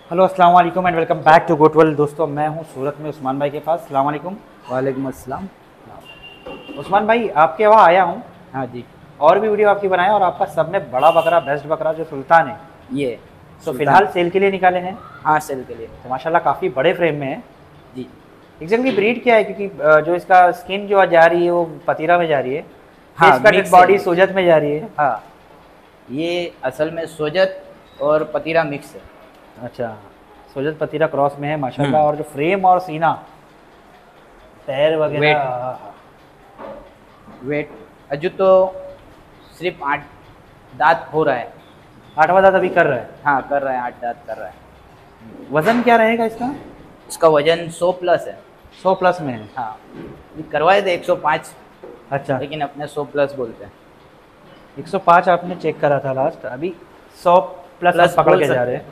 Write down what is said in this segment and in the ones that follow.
Hello अस्सलाम वालेकुम and welcome back to गोटवल। दोस्तों मैं हूं सूरत में उस्मान भाई के पास। अस्सलाम वालेकुम। वालेकुम अस्सलाम। उस्मान भाई आपके वहाँ आया हूं, हाँ जी। और भी वीडियो आपकी बनाया और आपका सब में बड़ा बकरा, बेस्ट बकरा जो सुल्तान है, ये तो सुल्तान। फिलहाल सेल के लिए निकाले हैं। हाँ, सेल के लिए। तो माशाल्लाह काफ़ी बड़े फ्रेम में है। जी। एग्जैक्टली ब्रीड क्या है, क्योंकि जो इसका स्किन जो जा रही है वो पतीरा में जा रही है, हाँ, फेस कट मिक्स है बॉडी ये। सोजत में जा रही है। हाँ, ये असल में सोजत और पतीरा मिक्स है। अच्छा, सोजत पतीरा क्रॉस में है माशाल्लाह। हम्म। और जो फ्रेम और सीना, पैर वेट वगैरह। वेट अजू तो सिर्फ 8 दांत हो रहा है। आठवां दांत अभी कर रहा है। हाँ, कर रहा है, 8 दांत कर रहा है। वजन क्या रहेगा इसका? इसका वजन 100 प्लस है। 100 प्लस में है। हाँ, करवाए थे 105, अच्छा, लेकिन अपने 100 प्लस बोलते हैं। 105 आपने चेक करा था लास्ट, अभी 100 प्लस प्लस आप पकड़ बोल के जा सकते रहे हैं। हैं।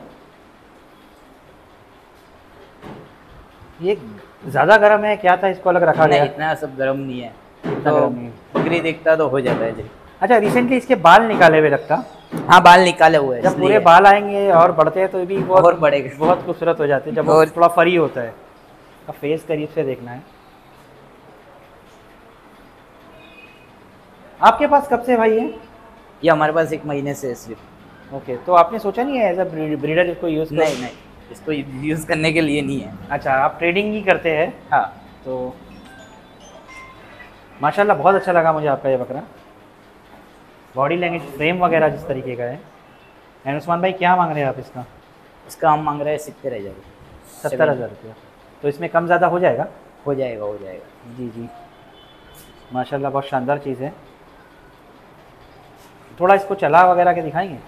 ये ज़्यादा गर्म है क्या था, इसको अलग रखा नहीं, गया? इतना सब गर्म नहीं है। इतना तो गर्म नहीं है। बकरी देखता तो हो जाता है जी। अच्छा, रिसेंटली इसके बाल निकाले हुए लगता। हाँ, बाल निकाले हुए हैं, जब पूरे इसलिए। बाल आएंगे और बढ़ते हैं तो ये भी बहुत और बढ़ेगा। बहुत खूबसूरत हो जाते हैं, जब वो और थोड़ा फरी होता है। का फेस करीब से देखना है। आपके पास कब से भाई है? ये हमारे पास 1 महीने से है सिर्फ। ओके, तो आपने सोचा नहीं है एज अ ब्रीडर इसको यूज़ कर? नहीं नहीं, इसको यूज़ करने के लिए नहीं है। अच्छा, आप ट्रेडिंग ही करते हैं? हाँ। तो माशाल्लाह बहुत अच्छा लगा मुझे आपका ये बकरा। बॉडी लैंग्वेज, फ्रेम वगैरह जिस तरीके का है। एंड उस्मान भाई क्या मांग रहे हैं आप इसका? इसका हम मांग रहे हैं 70,000। 70,000 रुपया। तो इसमें कम ज़्यादा हो जाएगा? हो जाएगा, हो जाएगा। जी जी, माशाल्लाह बहुत शानदार चीज़ है। थोड़ा इसको चला वगैरह के दिखाएंगे?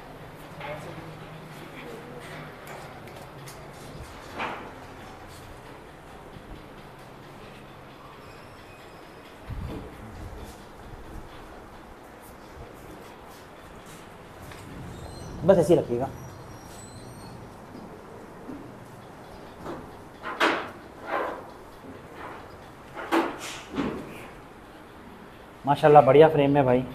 बस ऐसे ही रखिएगा। माशाल्लाह बढ़िया फ्रेम है भाई।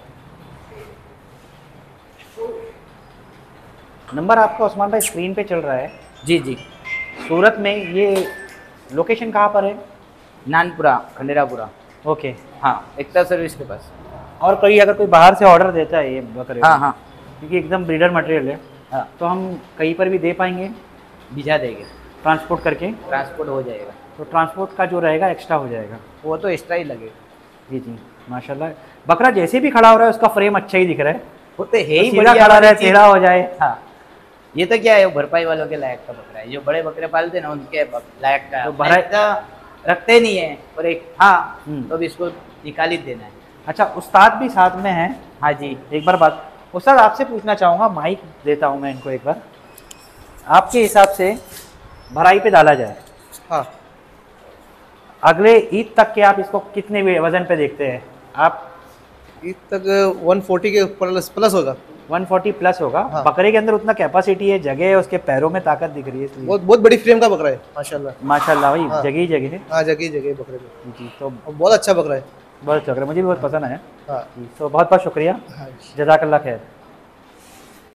नंबर आपका उस्मान भाई स्क्रीन पे चल रहा है। जी जी। सूरत में ये लोकेशन कहाँ पर है? नानपुरा, खंडेरापुरा। ओके। हाँ, एकता सर्विस के पास। और कोई अगर कोई बाहर से ऑर्डर देता है ये बकरे को, हाँ हाँ क्योंकि एकदम ब्रीडर मटेरियल है, हाँ, तो हम कहीं पर भी दे पाएंगे भिजा देंगे। ट्रांसपोर्ट करके? ट्रांसपोर्ट हो जाएगा। तो ट्रांसपोर्ट का जो रहेगा एक्स्ट्रा हो जाएगा। वो तो एक्स्ट्रा ही लगेगा। जी जी, माशाल्लाह। बकरा जैसे भी खड़ा हो रहा है उसका फ्रेम अच्छा ही दिख रहा है। वो तो है ही सीधा बढ़िया खड़ा वाली रहे, चीज़। टेढ़ा हो जाए। हाँ, ये तो क्या है, वो भरपाई वालों के लायक का बकरा है। जो बड़े बकरे पालते हैं ना, उनके लायक का तो है। भरा- इतना रखते नहीं है। और एक हाँ, हम्म। तो अब इसको निकाल ही देना है। अच्छा, उस्ताद भी साथ में हैं। हाँ जी। एक बार बात उस्ताद आपसे पूछना चाहूँगा, माइक देता हूँ मैं इनको एक बार। आपके हिसाब से भराई पे डाला जाए, हाँ, अगले ईद तक के आप इसको कितने वजन पे देखते हैं आप? ईद तक 140 के प्लस प्लस होगा। 140 प्लस होगा। हाँ। बकरे के अंदर उतना कैपेसिटी है, जगह है, उसके पैरों में ताकत दिख रही है, इसलिए बहुत बहुत बड़ी फ्रेम का बकरा है माशाल्लाह। माशाल्लाह भाई। हाँ। जगह ही जगह है। हाँ, जगह जगह बकरे में। जी, तो और बहुत अच्छा बकरा है। बहुत अच्छा लग रहा है, मुझे भी बहुत पसंद आया। हाँ जी, तो बहुत बहुत शुक्रिया। हाँ। जज़ाकल्लाह खैर।